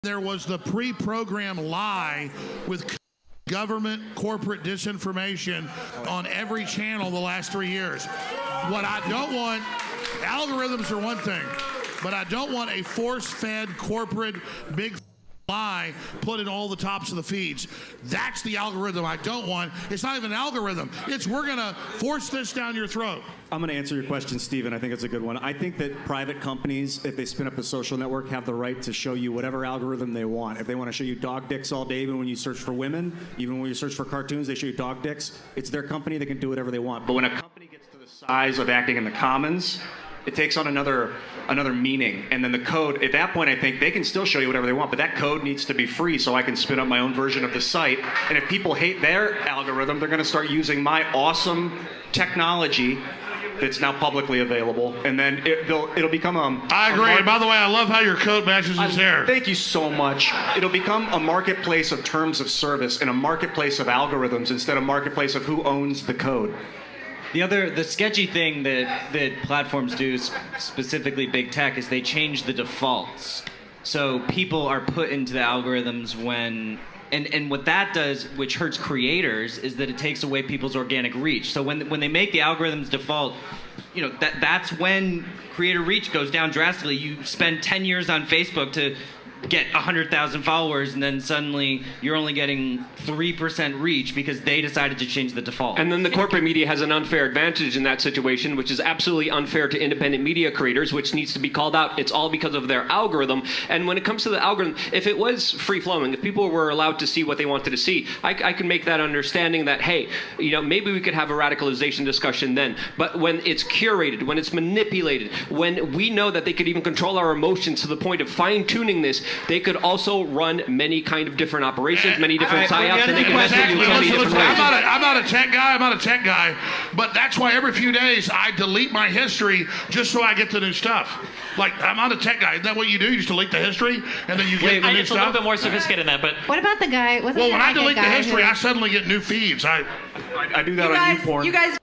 There was the pre-programmed lie with government corporate disinformation on every channel the last 3 years. What I don't want, algorithms are one thing, but I don't want a force-fed corporate big lie put in all the tops of the feeds. That's the algorithm I don't want. It's not even an algorithm. It's we're going to force this down your throat. I'm going to answer your question, Stephen. I think it's a good one. I think that private companies, if they spin up a social network, have the right to show you whatever algorithm they want. If they want to show you dog dicks all day, even when you search for women, even when you search for cartoons, they show you dog dicks. It's their company. They can do whatever they want. But when a company gets to the size of acting in the commons, it takes on another meaning. And then the code, at that point, I think they can still show you whatever they want, but that code needs to be free so I can spin up my own version of the site. And if people hate their algorithm, they're going to start using my awesome technology that's now publicly available, and then it'll become I agree. And by the way, I love how your coat matches his hair. Thank you so much. It'll become a marketplace of terms of service and a marketplace of algorithms instead of marketplace of who owns the code. The sketchy thing that platforms do, specifically big tech, is they change the defaults. So people are put into the algorithms when, and what that does, which hurts creators, is that it takes away people's organic reach. So when they make the algorithms default, you know, that's when creator reach goes down drastically. You spend 10 years on Facebook to get 100,000 followers, and then suddenly you're only getting 3% reach because they decided to change the default. And then the corporate media has an unfair advantage in that situation, which is absolutely unfair to independent media creators, which needs to be called out. It's all because of their algorithm. And when it comes to the algorithm, if it was free-flowing, if people were allowed to see what they wanted to see, I can make that understanding that, hey, you know, maybe we could have a radicalization discussion then. But when it's curated, when it's manipulated, when we know that they could even control our emotions to the point of fine-tuning this, they could also run many kind of different operations, many different psyops, and they can mess with you in many different ways. I'm not a tech guy, but that's why every few days I delete my history just so I get the new stuff. Like, I'm not a tech guy. Isn't that what you do? You just delete the history, and then you get the new it's stuff? a little bit more sophisticated than that, but... What about the guy? Well, when I delete the history, I suddenly get new feeds. I do that on YouPorn. You guys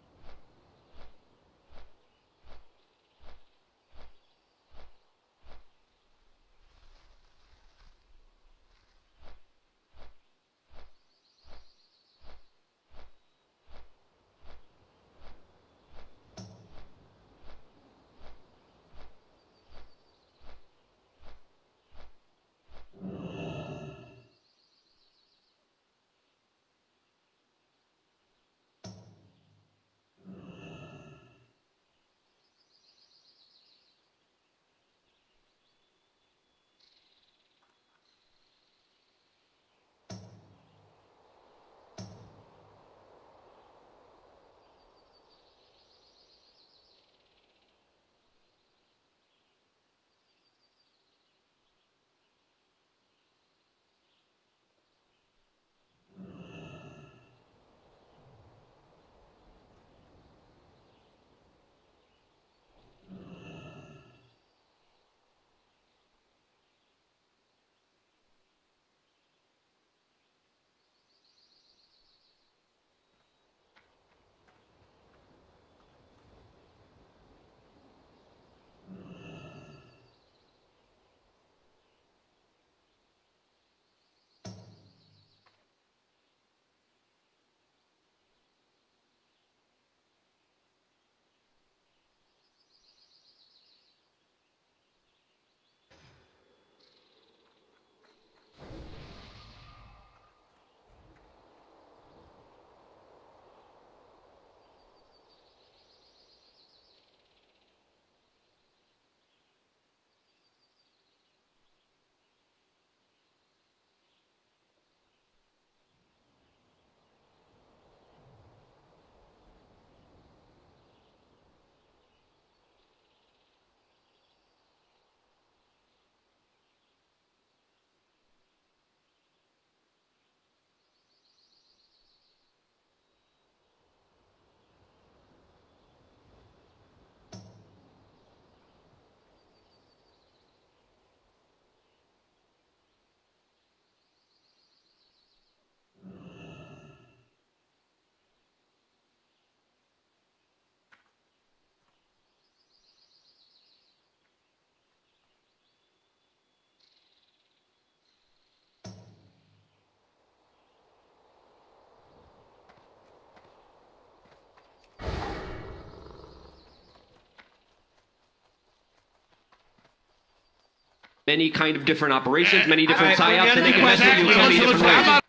many kind of different operations, many different All right, psyops, and they can mess with you in so many different How ways. about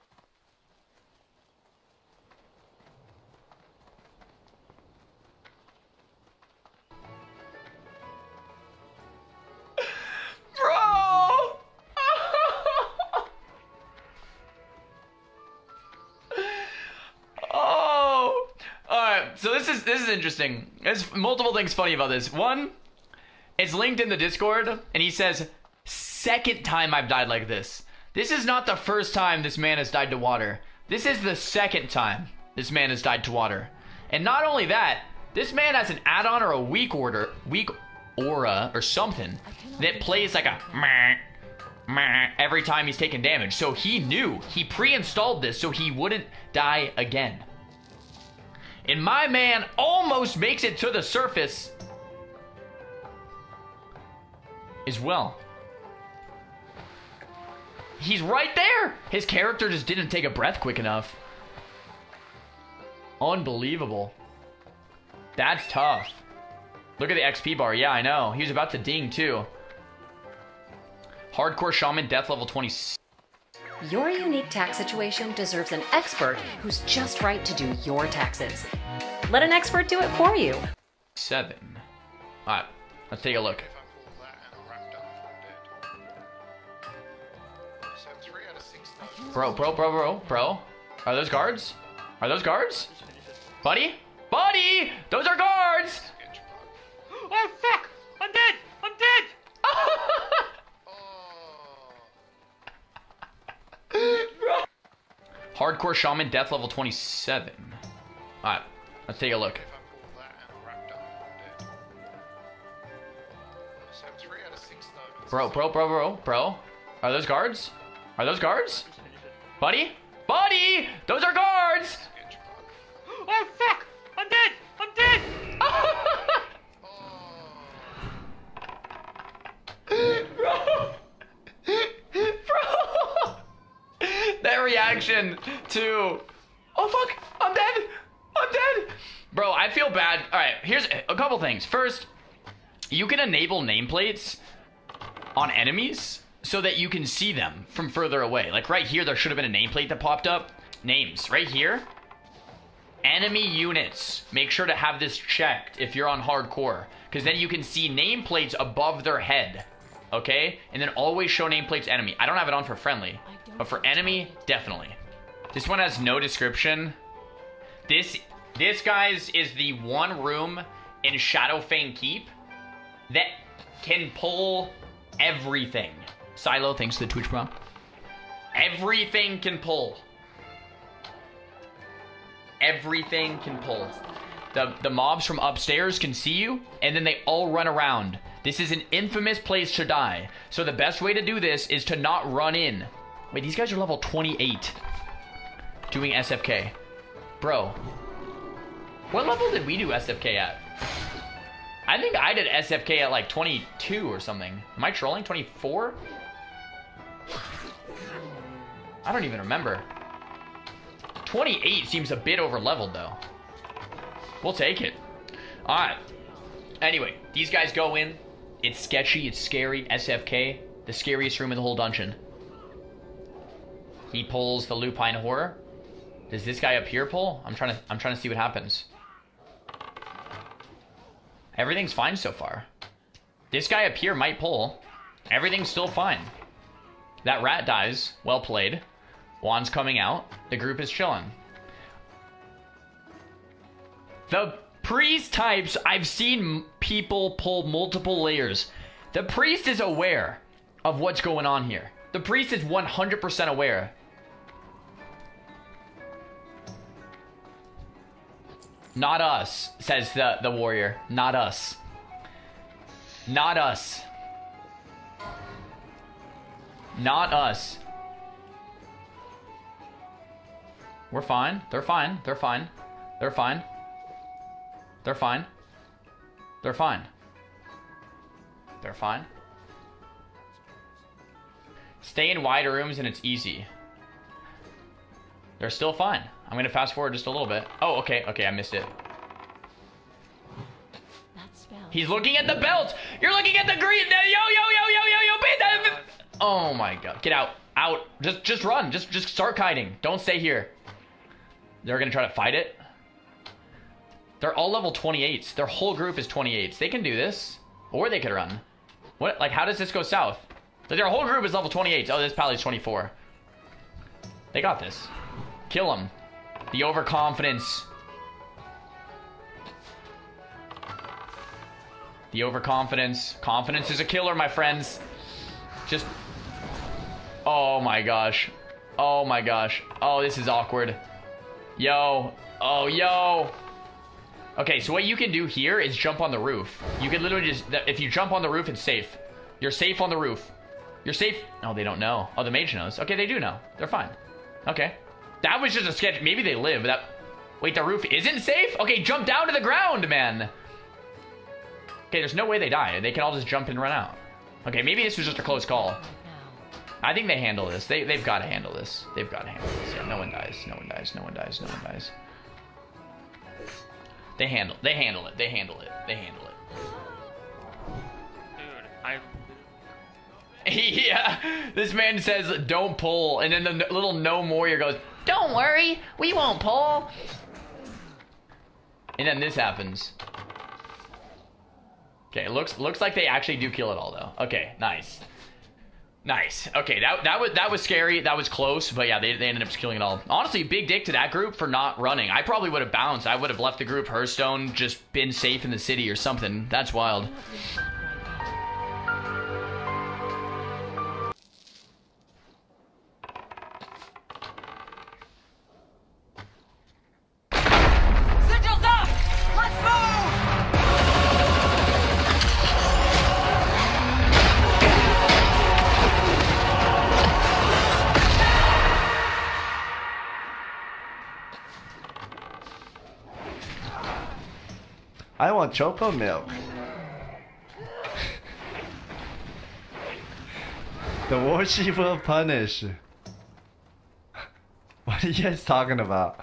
Bro! Oh! Alright, so this is interesting. There's multiple things funny about this. One, it's linked in the Discord, and he says, second time I've died like this. This is not the first time this man has died to water. This is the second time this man has died to water. And not only that, this man has an add-on or a weak aura or something that plays like a meh, meh every time he's taking damage. So he knew, he pre-installed this so he wouldn't die again. And my man almost makes it to the surface as well. He's right there. His character just didn't take a breath quick enough. Unbelievable. That's tough. Look at the XP bar. Yeah, I know. He was about to ding too. Hardcore Shaman, death level 20. Your unique tax situation deserves an expert who's just right to do your taxes. Let an expert do it for you. 7. Alright, let's take a look. Bro. Are those guards? Are those guards? Buddy? Buddy! Those are guards! Oh fuck! I'm dead! I'm dead! Hardcore Shaman, death level 27. Alright, let's take a look. Bro. Are those guards? Are those guards? Buddy? Buddy! Those are guards! Oh fuck! I'm dead! I'm dead! Bro! That reaction to... Oh fuck! I'm dead! I'm dead! Bro, I feel bad. Alright, here's a couple things. First, you can enable nameplates on enemies so that you can see them from further away. Like right here, there should have been a nameplate that popped up. Names, right here. Enemy units. Make sure to have this checked if you're on hardcore, because then you can see nameplates above their head. Okay? And then always show nameplates enemy. I don't have it on for friendly, but for enemy, definitely. This one has no description. This guys is the one room in Shadowfang Keep that can pull everything. Silo, thanks to the Twitch prompt. Everything can pull. Everything can pull. The mobs from upstairs can see you, and then they all run around. This is an infamous place to die. So the best way to do this is to not run in. Wait, these guys are level 28. Doing SFK. Bro. What level did we do SFK at? I think I did SFK at like 22 or something. Am I trolling? 24? I don't even remember. 28 seems a bit over leveled though. We'll take it. Alright. Anyway, these guys go in. It's sketchy, it's scary. SFK, the scariest room in the whole dungeon. He pulls the Lupine Horror. Does this guy up here pull? I'm trying to see what happens. Everything's fine so far. This guy up here might pull. Everything's still fine. That rat dies. Well played. Juan's coming out. The group is chilling. The priest types, I've seen people pull multiple layers. The priest is aware of what's going on here. The priest is 100% aware. Not us, says the warrior. Not us. Not us. Not us. We're fine. They're fine. They're fine. They're fine. They're fine. They're fine. They're fine. Stay in wider rooms and it's easy. They're still fine. I'm gonna fast forward just a little bit. Oh, okay. Okay, I missed it. That spell He's looking at the belt. You're looking at the green. Yo, yo, yo, yo, yo, yo, beat that. Oh my god. Get out. Out. Just run. Just start kiting. Don't stay here. They're gonna try to fight it. They're all level 28s. Their whole group is 28s. They can do this. Or they could run. What? Like, how does this go south? Their whole group is level 28s. Oh, this Pally's 24. They got this. Kill him. The overconfidence. The overconfidence. Confidence is a killer, my friends. Just... Oh my gosh. Oh my gosh. Oh, this is awkward. Yo. Oh, yo. Okay, so what you can do here is jump on the roof. You can literally just... If you jump on the roof, it's safe. You're safe on the roof. You're safe... Oh, they don't know. Oh, the mage knows. Okay, they do know. They're fine. Okay. That was just a sketch. Maybe they live. That... Wait, the roof isn't safe? Okay, jump down to the ground, man. Okay, there's no way they die. They can all just jump and run out. Okay, maybe this was just a close call. I think they handle this. They've got to handle this. They've got to handle this. Yeah, no one dies. No one dies. No one dies. No one dies. They handle it. They handle it. They handle it. Dude, I... Yeah, this man says, don't pull. And then the little gnome warrior goes, don't worry, we won't pull. And then this happens. Okay, it looks like they actually do kill it all, though. Okay, nice. Nice. Okay, that was scary. That was close, but yeah, they ended up killing it all. Honestly, big dick to that group for not running. I probably would have bounced. I would have left the group Hearthstone, just been safe in the city or something. That's wild. Sigils up! Let's move! I want choco milk. The war chief will punish. What are you guys talking about?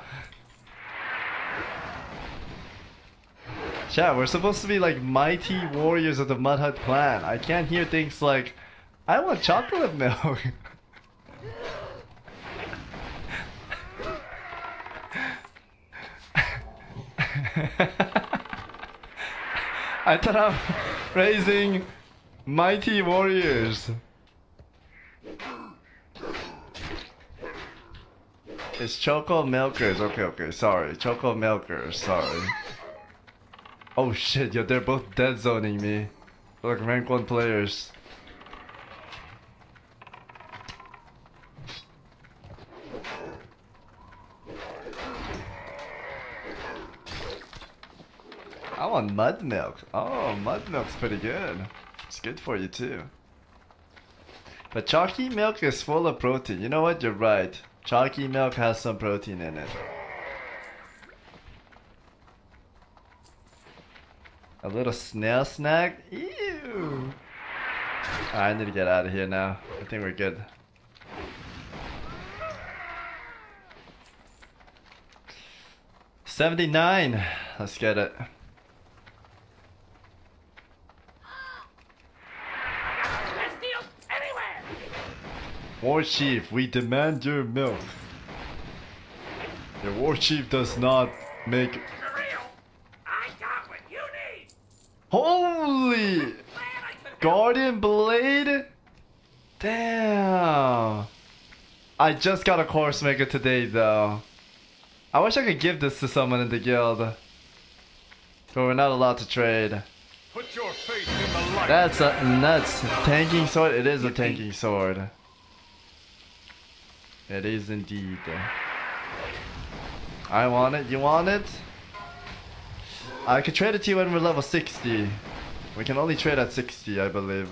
Chat, we're supposed to be like mighty warriors of the Mud Hut clan. I can't hear things like, I want chocolate milk. I thought I'm raising mighty warriors. It's Choco Milkers. Okay, sorry. Choco Milkers, sorry. Oh shit, yo, they're both dead zoning me. They're like rank 1 players. I want mud milk. Oh, mud milk's pretty good. It's good for you too. But chalky milk is full of protein. You know what? You're right. Chalky milk has some protein in it. A little snail snack? Ew! I need to get out of here now. I think we're good. $79. Let's get it. War Chief, we demand your milk. Your War Chief does not make... For real, I got what you need. Holy! Guardian Blade? Damn. I just got a course maker today though. I wish I could give this to someone in the guild. But we're not allowed to trade. Put your faith in the light. That's a nuts. Tanking sword? It is a tanking sword. It is indeed. I want it. You want it? I could trade it to you when we're level 60. We can only trade at 60, I believe.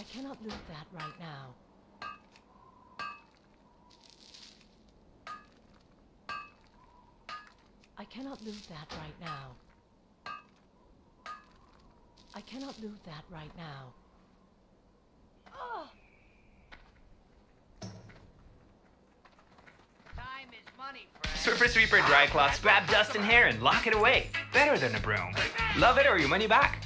cannot loot that right now. I cannot loot that right now. I cannot loot that right now. Time is money, friend. Surfer Sweeper Dry Cloths grab dust and hair and lock it away. Better than a broom. Love it or your money back.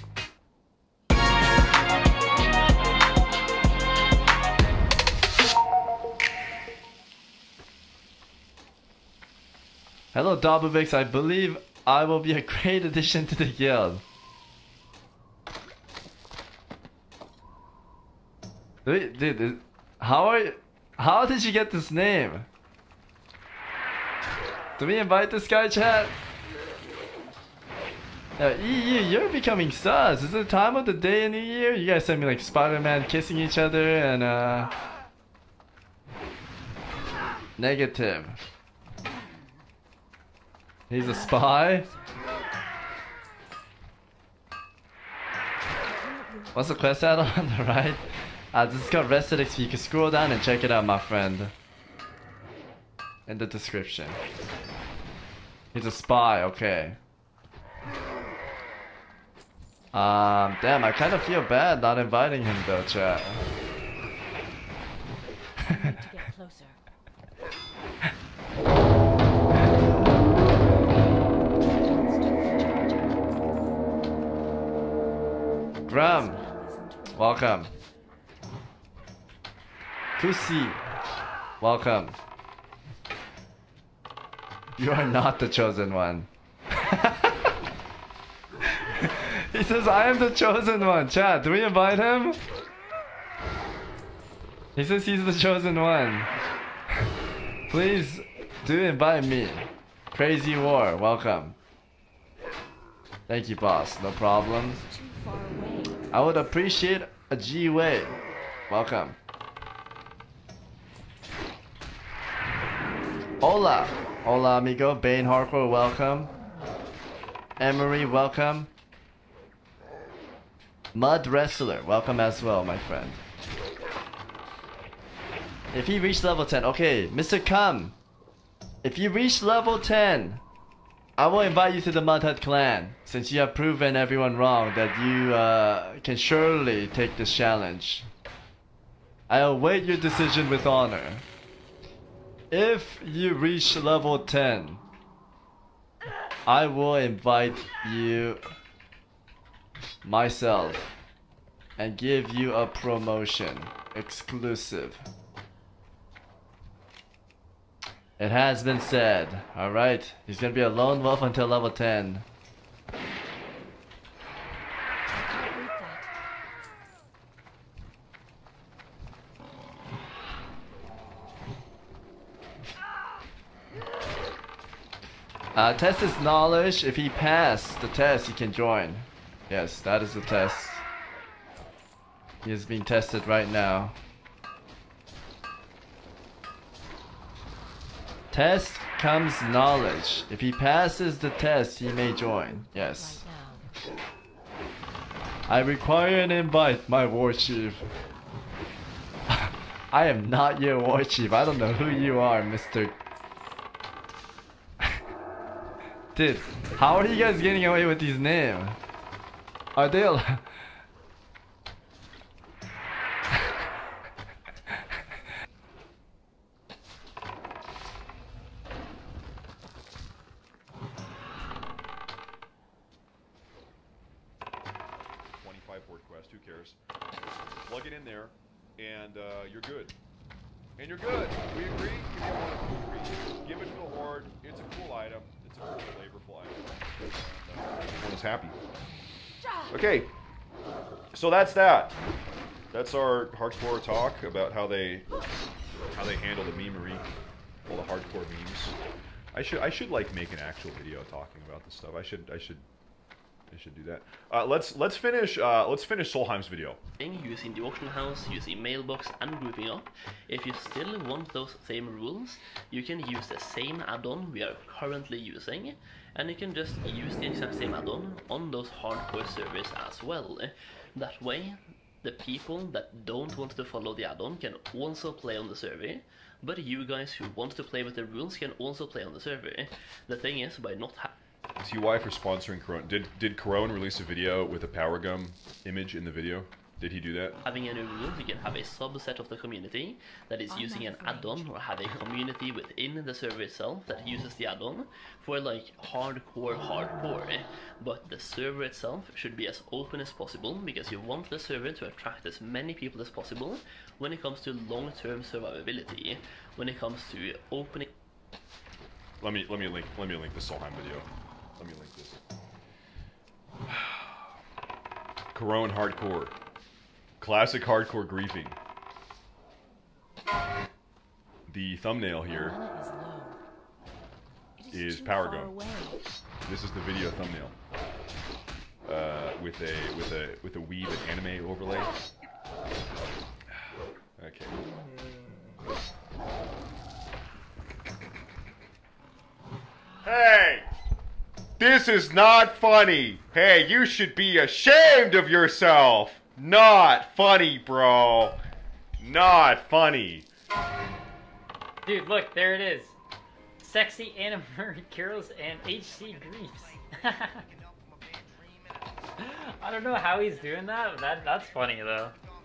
Hello, Dobovix. I believe I will be a great addition to the guild. Dude, how did you get this name? Do we invite this guy, chat? Yeah, EU, you're becoming sus. Is it time of the day in EU? You guys sent me like Spider-Man kissing each other and negative. He's a spy? What's the quest add on the right? This is called Rested XP. You can scroll down and check it out, my friend. In the description. He's a spy, okay. Damn, I kind of feel bad not inviting him though, chat. To get closer. Graham, welcome. Kusi, welcome. You are not the chosen one. He says, I am the chosen one. Chat, do we invite him? He says he's the chosen one. Please do invite me. Crazy War, welcome. Thank you, boss. No problem. I would appreciate a G-Way. Welcome. Hola. Hola, amigo. Bane Hardcore, welcome. Emery, welcome. Mud Wrestler, welcome as well, my friend. If he reached level 10, okay, Mr. Cum. If you reach level 10, I will invite you to the Mudhut clan, since you have proven everyone wrong that you can surely take this challenge. I await your decision with honor. If you reach level 10, I will invite you myself and give you a promotion exclusive. It has been said. Alright, he's gonna be a lone wolf until level 10. Test his knowledge. If he passed the test, he can join. Yes, that is the test. He is being tested right now. Test comes knowledge. If he passes the test, he may join. Yes. I require an invite, my war chief. I am not your war chief. I don't know who you are, Mr. Dude, how are you guys getting away with these names? Are they alive? Who cares? Plug it in there, and you're good. And you're good. We agree. If you want to agree, give it to the Horde. It's a cool item. It's a cool, flavorful item. And everyone is happy. Okay. So that's that. That's our hardcore talk about how they handle the memery, all the hardcore memes. I should like make an actual video talking about this stuff. I should do that. Let's finish Solheim's video. Using the auction house, using mailbox, and grouping up. If you still want those same rules, you can use the same add-on we are currently using, and you can just use the exact same add-on on those hardcore servers as well. That way, the people that don't want to follow the add-on can also play on the server, but you guys who want to play with the rules can also play on the server. The thing is, by not TY for sponsoring Corone. Did Corone release a video with a power gum image in the video? Did he do that? having any rules, you can have a subset of the community that is using an add-on, or have a community within the server itself that uses the add-on for like hardcore. But the server itself should be as open as possible, because you want the server to attract as many people as possible when it comes to long-term survivability. When it comes to opening. Let me link this Solheim video. Let me link this. Corone hardcore. Classic hardcore griefing. The thumbnail here is Power Gum. This is the video thumbnail. With a weave and anime overlay. Okay. Hey! This is not funny! Hey, you should be ashamed of yourself! Not funny, bro. Not funny. Dude, look, there it is. Sexy anime girls and HC griefs. I don't know how he's doing that. That's funny though.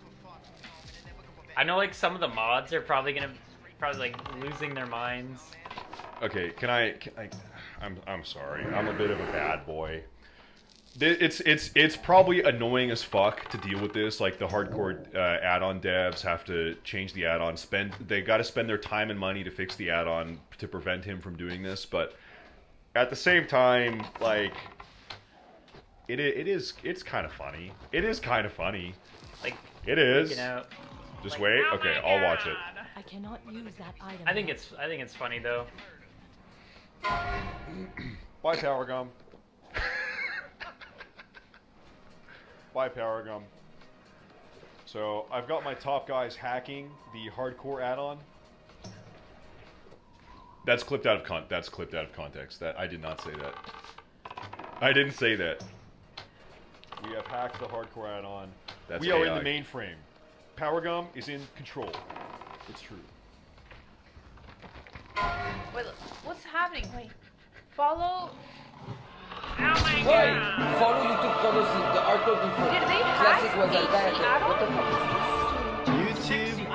I know like some of the mods are probably like losing their minds. Okay, can I I'm sorry. I'm a bit of a bad boy. It's probably annoying as fuck to deal with this. Like the hardcore add-on devs have to change the add-on. They got to spend their time and money to fix the add-on to prevent him from doing this. But at the same time, like it's kind of funny. It is kind of funny. Like it is. Just like, wait. oh Okay, I'll watch it. I cannot use that item. I think it's funny though. Bye, Power Gum. Bye, Power Gum. So I've got my top guys hacking the hardcore add-on. That's clipped out of context. That I did not say that. I didn't say that. We have hacked the hardcore add-on. We are in the mainframe. Power Gum is in control. It's true. Wait, what's happening? Wait, follow. Oh my god! Follow YouTube follows the hardcore before. Did they Classic hack was like that. add-on? What the fuck is this? YouTube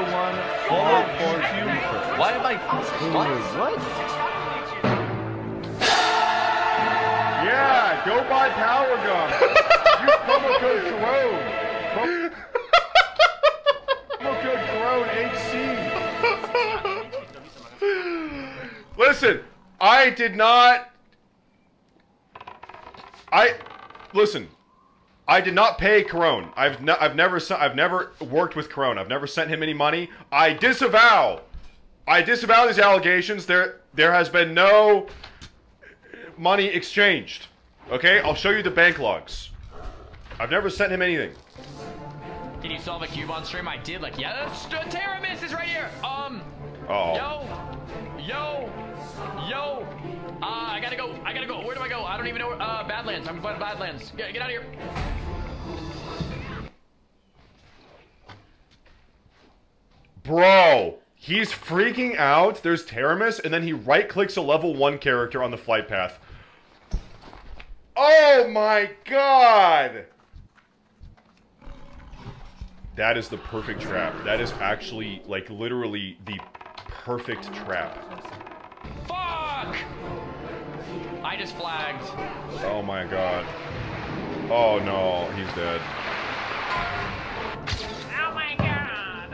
4144. Why am I? What? Yeah, go buy Power Gum. Use promo code Corone. Promo code Corone HC. Listen, I did not. Listen. I did not pay Corone. I've never worked with Corone. I've never sent him any money. I disavow these allegations. There has been no money exchanged. Okay, I'll show you the bank logs. I've never sent him anything. Did you solve a cube on stream? I did. Like, yeah, Teramis is right here. Uh-oh. Yo. I gotta go. Where do I go? I don't even know. Badlands. I'm going to Badlands. Get out of here. Bro, he's freaking out. There's Teramis, and then he right-clicks a level 1 character on the flight path. Oh my god! That is the perfect trap. That is actually, like, literally the perfect trap. Fuck! I just flagged. Oh my god. Oh no, he's dead. Oh my god!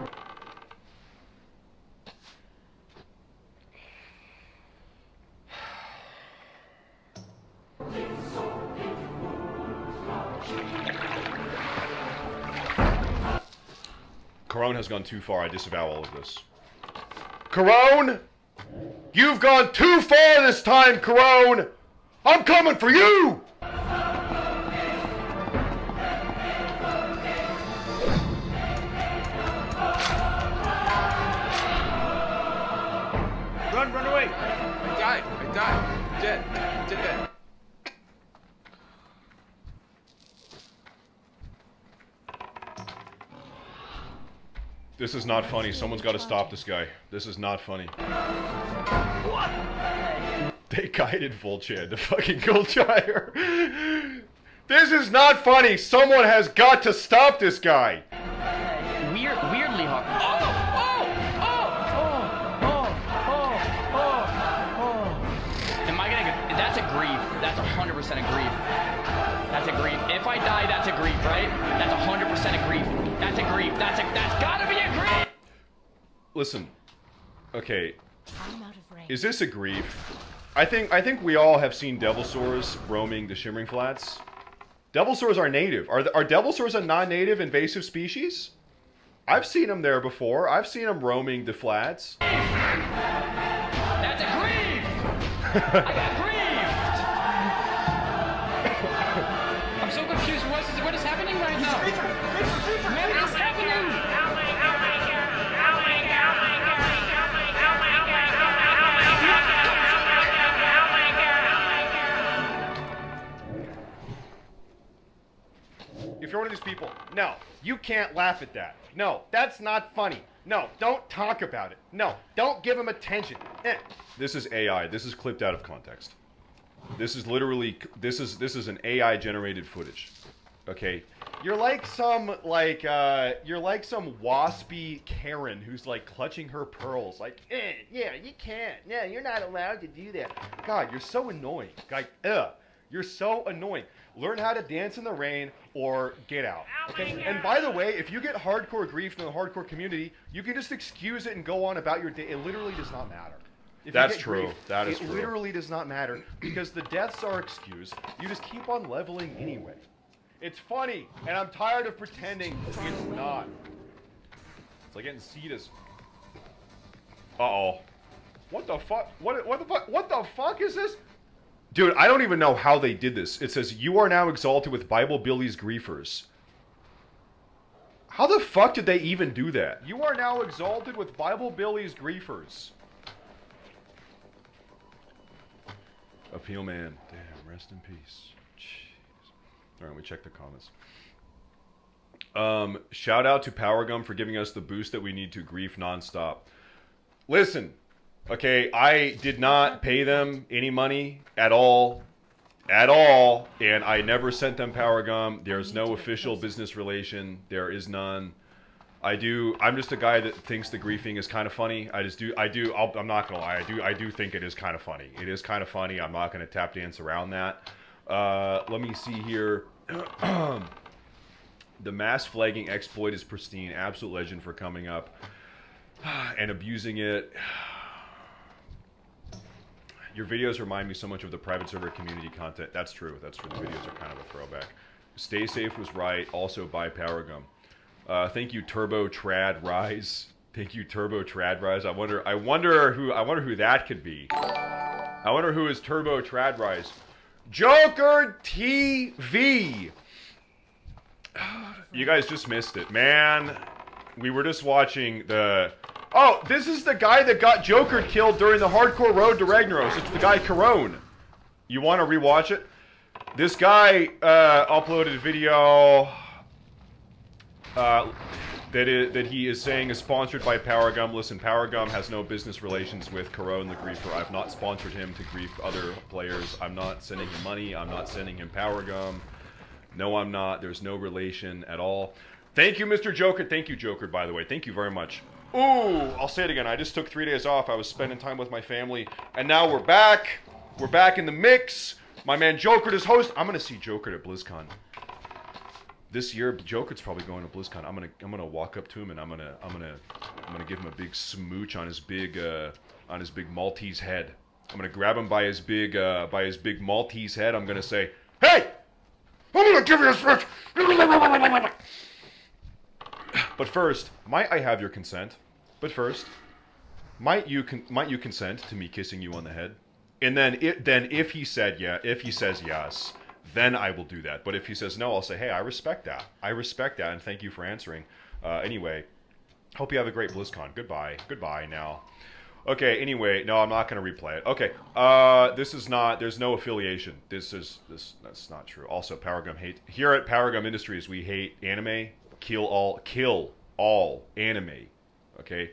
Corone has gone too far. I disavow all of this. Corone! You've gone too far this time, Corone! I'm coming for you! Run away! I died. Jet dead. This is not funny. Someone's got to stop this guy. This is not funny. What? They guided Volchad to fucking Goldshire. This is not funny. Someone has got to stop this guy. Weirdly hard. Am I gonna? That's a grief. That's 100% a grief. That's a grief. If I die, that's a grief, right? That's 100% a grief. That's a grief. That's gotta be a grief. Listen. Okay. Is this a grief? I think we all have seen Devilsaurs roaming the Shimmering Flats. Devilsaurs are native. Are Devilsaurs a non-native invasive species? I've seen them there before. I've seen them roaming the flats. That's a grief! I got griefed! I'm so confused. What is happening right now? What is happening? If you're one of these people, no, you can't laugh at that. No, that's not funny. No, don't talk about it. No, don't give him attention. This is AI. This is clipped out of context. This is literally, this is an AI generated footage. Okay? You're like some waspy Karen who's like clutching her pearls. Like, yeah, you can't. Yeah, you're not allowed to do that. God, you're so annoying. Like, you're so annoying. Learn how to dance in the rain or get out. Okay? And by the way, if you get hardcore grief from the hardcore community, you can just excuse it and go on about your day. It literally does not matter. If That's you get true. Grief, That is it true. It literally does not matter because the deaths are excused. You just keep on leveling anyway. It's funny, and I'm tired of pretending it's not. It's like getting Cetus. Uh-oh. What the fuck? What the fuck? What the fuck is this? Dude, I don't even know how they did this. It says, you are now exalted with Bible Billy's griefers. How the fuck did they even do that? You are now exalted with Bible Billy's griefers. Appeal man. Damn, rest in peace. Jeez. Alright, we check the comments. Shout out to Powergum for giving us the boost that we need to grief nonstop. Listen. Okay, I did not pay them any money at all, and I never sent them Power Gum. There's no official business relation. There is none. I'm just a guy that thinks the griefing is kind of funny. I'm not gonna lie. I do think it is kind of funny. It is kind of funny. I'm not gonna tap dance around that. Let me see here. The mass flagging exploit is pristine. Absolute legend for coming up and abusing it. Your videos remind me so much of the private server community content. That's true. That's true. The videos are kind of a throwback. Stay safe was right. Also buy Powergum. Thank you, Turbo Trad Rise. Thank you, Turbo Trad Rise. I wonder who that could be. I wonder who is Turbo Trad Rise. Joker TV. You guys just missed it, man. We were just watching the. Oh, this is the guy that got Joker killed during the Hardcore Road to Ragnaros. It's the guy Corone. You want to rewatch it? This guy uploaded a video that he is saying is sponsored by Powergum. Listen, Powergum has no business relations with Corone the Griefer. I've not sponsored him to grief other players. I'm not sending him money. I'm not sending him Powergum. No, I'm not. There's no relation at all. Thank you, Mr. Joker. Thank you, Joker, by the way. Thank you very much. Ooh, I'll say it again. I just took 3 days off. I was spending time with my family. And now we're back. We're back in the mix. My man Joker is host. I'm going to see Joker at BlizzCon. This year, Joker's probably going to BlizzCon. I'm gonna walk up to him and I'm gonna give him a big smooch on his big Maltese head. I'm gonna grab him by his big Maltese head. I'm gonna say, "Hey, I'm gonna give you a smooch." But first, might I have your consent? But first, might you consent to me kissing you on the head? And then if he says yes, then I will do that. But if he says no, I'll say, hey, I respect that. I respect that, and thank you for answering. Anyway, hope you have a great BlizzCon. Goodbye. Goodbye now. Okay, anyway, no, I'm not going to replay it. Okay, there's no affiliation. That's not true. Also, Powergum hate. Here at Powergum Industries, we hate anime. Kill all anime. Okay.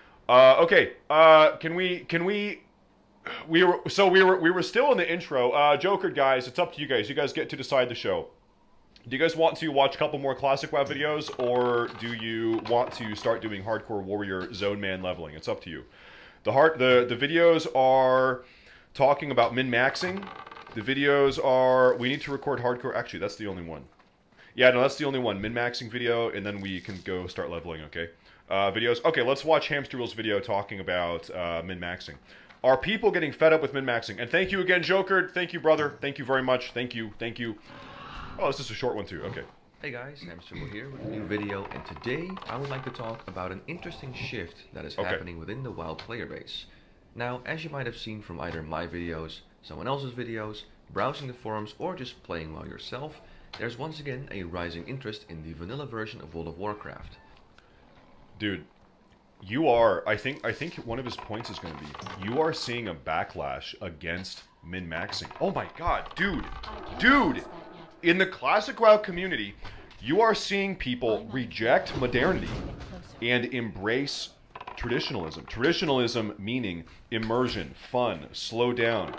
Can we? We were still in the intro. Joker guys, it's up to you guys. You guys get to decide the show. Do you guys want to watch a couple more Classic WoW videos, or do you want to start doing Hardcore Warrior Zone Man leveling? It's up to you. The videos are talking about min-maxing. The videos are, we need to record Hardcore. Actually, that's the only one. Yeah, no, that's the only one. Min-maxing video, and then we can go start leveling, okay? Videos. Okay, let's watch Hamster Wheel's video talking about min-maxing. Are people getting fed up with min-maxing? And thank you again, Joker. Thank you, brother. Thank you very much. Thank you. Thank you. Oh, this is a short one too. Okay. Hey guys, Hamster Wheel here with a new video, and today I would like to talk about an interesting shift that is happening within the WoW player base. Now, as you might have seen from either my videos, someone else's videos, browsing the forums, or just playing WoW yourself, there's once again a rising interest in the vanilla version of World of Warcraft. Dude, you are, I think one of his points is going to be, you are seeing a backlash against min-maxing. Oh my god, dude! In the Classic WoW community, you are seeing people reject modernity and embrace traditionalism. Traditionalism meaning immersion, fun, slow down.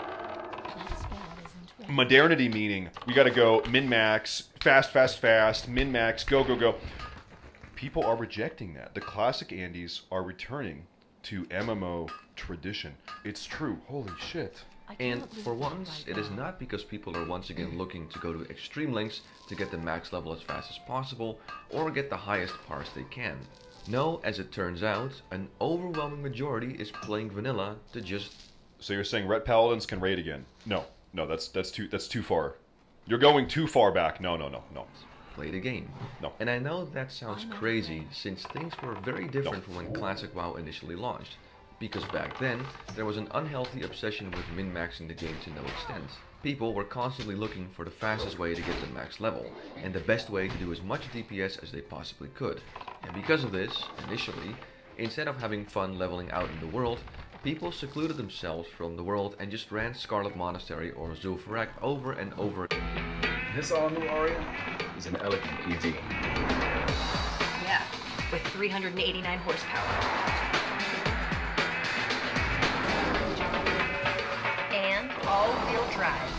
Modernity meaning we gotta go min-max, fast, min-max, go. People are rejecting that. The Classic Andes are returning to MMO tradition. It's true. Holy shit. And for once, it is not because people are once again looking to go to extreme lengths to get the max level as fast as possible or get the highest parse they can. No, as it turns out, an overwhelming majority is playing vanilla to just... So you're saying Ret Paladins can raid again? No, that's too far. You're going too far back. No. Play the game. No. And I know that sounds crazy since things were very different from when Classic WoW initially launched. Because back then, there was an unhealthy obsession with min-maxing the game to no extent. People were constantly looking for the fastest way to get the max level, and the best way to do as much DPS as they possibly could. And because of this, initially, instead of having fun leveling out in the world, people secluded themselves from the world and just ran Scarlet Monastery or Zul'Farrak over and over. This all-new Aria is an elegant EV. Yeah, with 389 horsepower. And all-wheel drive.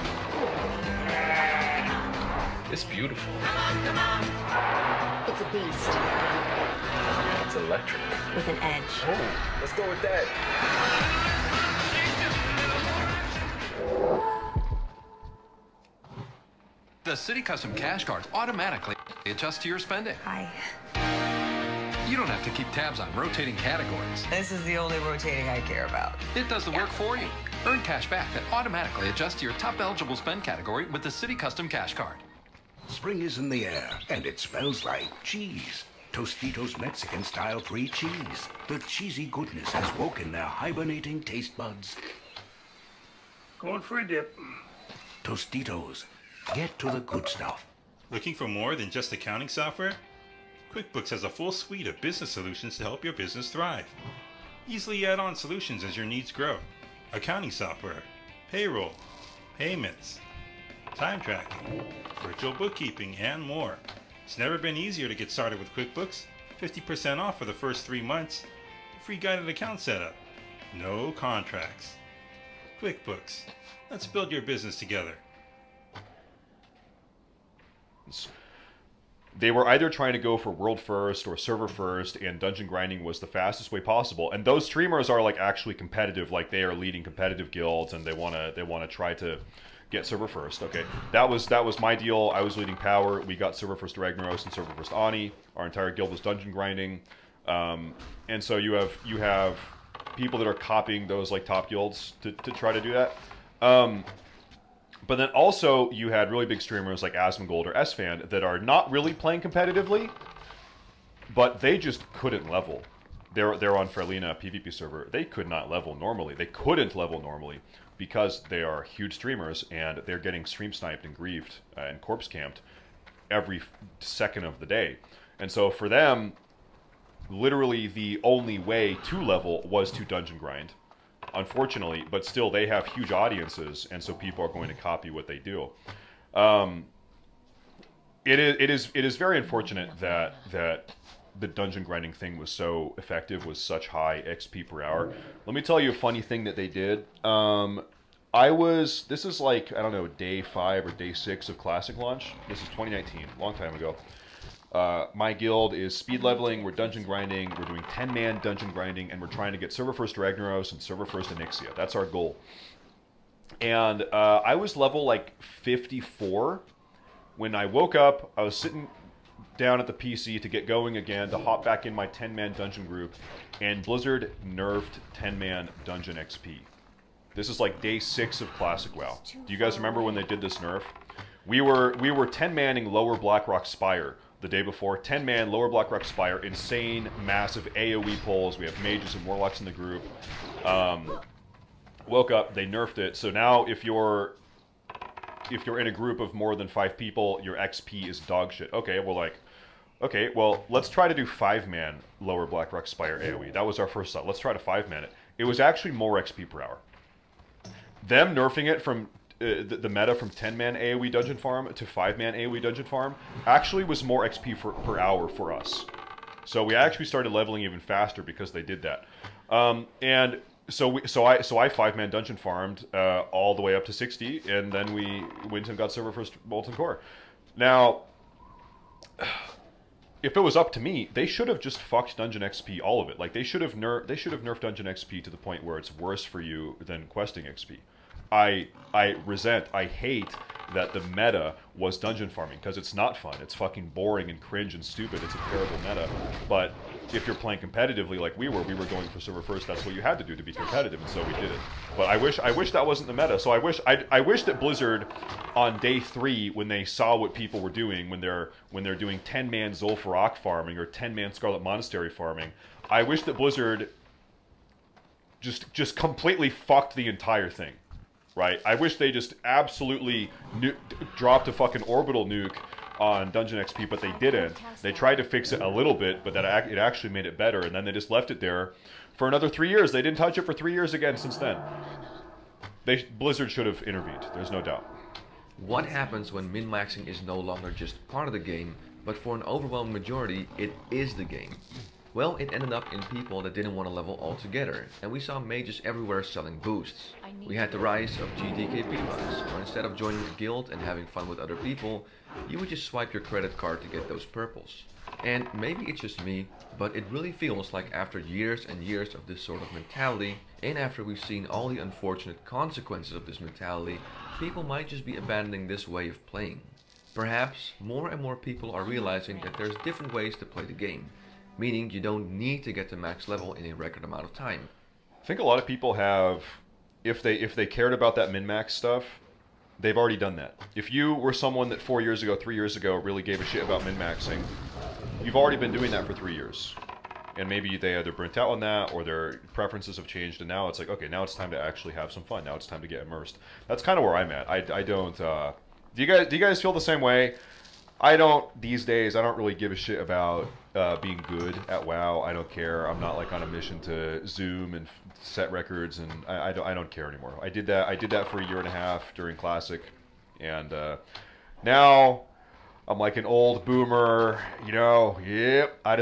It's beautiful. It's a beast. It's electric. With an edge. Oh, let's go with that. The City Custom Cash Cards automatically adjust to your spending. Hi. You don't have to keep tabs on rotating categories. This is the only rotating I care about. It does the work for you. Earn cash back that automatically adjusts to your top eligible spend category with the City Custom Cash Card. Spring is in the air, and it smells like cheese. Tostitos Mexican-style free cheese. The cheesy goodness has woken their hibernating taste buds. Going for a dip. Tostitos. Get to the good stuff. Looking for more than just accounting software? QuickBooks has a full suite of business solutions to help your business thrive. Easily add on solutions as your needs grow. Accounting software, payroll, payments, time tracking, virtual bookkeeping, and more. It's never been easier to get started with QuickBooks. 50% off for the first 3 months. Free guided account setup. No contracts. QuickBooks. Let's build your business together. They were either trying to go for world first or server first, and dungeon grinding was the fastest way possible. And those streamers are like actually competitive, like they are leading competitive guilds, and they wanna try to get server first. Okay, that was my deal. I was leading Power. We got server first Ragnaros and server first Ani. Our entire guild was dungeon grinding, and so you have people that are copying those like top guilds to try to do that. But then also you had really big streamers like Asmongold or Esfand that are not really playing competitively, but they just couldn't level. They're on Fairlina PvP server. They could not level normally. They couldn't level normally because they are huge streamers and they're getting stream sniped and grieved and corpse camped every second of the day. And so for them, literally the only way to level was to dungeon grind. Unfortunately, but still they have huge audiences, and so people are going to copy what they do. It is very unfortunate that the dungeon grinding thing was so effective, was such high XP per hour. Let me tell you a funny thing that they did. This is like, I don't know, day 5 or day 6 of Classic launch. This is 2019, a long time ago. My guild is speed leveling, we're dungeon grinding, we're doing 10-man dungeon grinding, and we're trying to get server first Ragnaros and server first Onyxia. That's our goal. And I was level like 54 when I woke up. I was sitting down at the PC to get going again, to hop back in my 10-man dungeon group, and Blizzard nerfed 10-man dungeon XP. This is like day 6 of Classic WoW. Do you guys remember when they did this nerf? We were 10-manning Lower Blackrock Spire the day before. 10-man Lower Blackrock Spire, insane, massive AoE pulls. We have mages and warlocks in the group. Woke up, they nerfed it. So now if you're in a group of more than 5 people, your XP is dog shit. Okay, well, let's try to do 5-man Lower Blackrock Spire AoE. That was our first thought. Let's try to 5-man it. It was actually more XP per hour. Them nerfing it from the meta from 10-man AoE dungeon farm to 5-man AoE dungeon farm actually was more XP per hour for us. So we actually started leveling even faster because they did that. And so I 5-man dungeon farmed all the way up to 60, and then we went and got server first Molten Core. Now, if it was up to me, they should have just fucked dungeon XP, all of it. Like they should have nerfed dungeon XP to the point where it's worse for you than questing XP. I hate that the meta was dungeon farming, because it's not fun. It's fucking boring and cringe and stupid. It's a terrible meta. But if you're playing competitively like we were going for server first. That's what you had to do to be competitive, and so we did it. But I wish that wasn't the meta. So I wish that Blizzard on day 3, when they saw what people were doing, when they're doing 10-man Zul'Farrak farming or 10-man Scarlet Monastery farming, I wish that Blizzard just completely fucked the entire thing. Right? I wish they just absolutely dropped a fucking orbital nuke on dungeon XP, but they didn't. They tried to fix it a little bit, but it actually made it better, and then they just left it there for another 3 years. They didn't touch it for 3 years again since then. Blizzard should have intervened, there's no doubt. What happens when min-maxing is no longer just part of the game, but for an overwhelming majority, it is the game? Well, it ended up in people that didn't want to level altogether, and we saw mages everywhere selling boosts. We had the rise of GTKP runs, where instead of joining a guild and having fun with other people, you would just swipe your credit card to get those purples. And maybe it's just me, but it really feels like after years and years of this sort of mentality, and after we've seen all the unfortunate consequences of this mentality, people might just be abandoning this way of playing. Perhaps more and more people are realizing that there's different ways to play the game, meaning you don't need to get to max level in a record amount of time. I think a lot of people have, if they cared about that min-max stuff, they've already done that. If you were someone that 4 years ago, 3 years ago really gave a shit about min-maxing, you've already been doing that for 3 years. And maybe they either burnt out on that, or their preferences have changed, and now it's like, okay, now it's time to actually have some fun. Now it's time to get immersed. That's kind of where I'm at. I don't, do you guys feel the same way? I don't, these days, I don't really give a shit about being good at WoW. I don't care. I'm not like on a mission to zoom and set records, and I don't care anymore. I did that for a year and a half during Classic, and now I'm like an old boomer, you know. Yep. I'm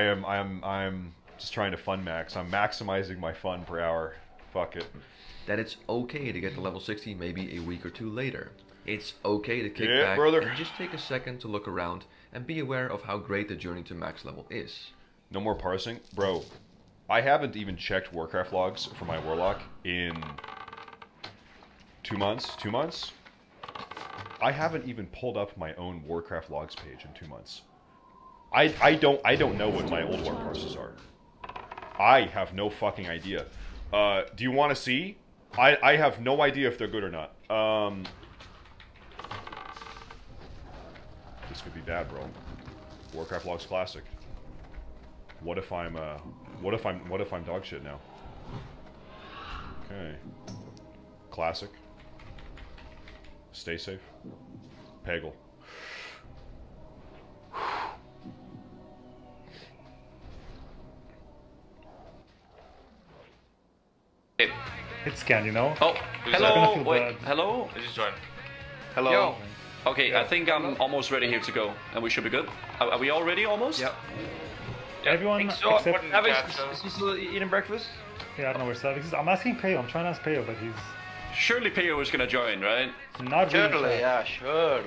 just trying to fun max. I'm maximizing my fun per hour. Fuck it. That it's okay to get to level 60 maybe a week or two later. It's okay to kick back and just take a second to look around and be aware of how great the journey to max level is. No more parsing? Bro, I haven't even checked Warcraft logs for my Warlock in 2 months. 2 months? I haven't even pulled up my own Warcraft logs page in 2 months. I don't know what my old war parses are. I have no fucking idea. Do you want to see? I have no idea if they're good or not. This could be bad, bro. Warcraft logs Classic. What if I'm dog shit now? Okay. Classic. Stay safe. Peggle. It's scanned, you know? Oh, hello. Wait, hello? I just joined. Hello. Yo. Okay, I think I'm almost ready here to go, and we should be good. Are we all ready almost? Yep. Everyone So, except... is he still eating breakfast? Yeah, I don't know where Slavic is. I'm asking Peo. I'm trying to ask Peo, but he's... Surely Peo is gonna join, right? Not really. Surely, yeah, surely.